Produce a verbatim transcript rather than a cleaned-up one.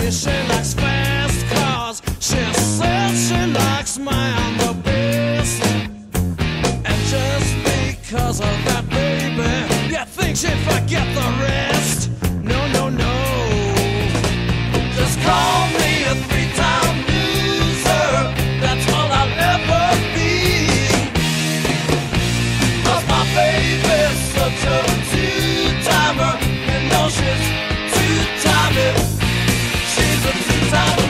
She likes fast cars. She says she likes mine the best. And just because of that, baby, you think she'd forget the rest? No, no, no. Just call me a three-time loser. That's all I'll ever be. 'Cause my baby's such a two-timer. You know she's two-timing. She's a two-timer.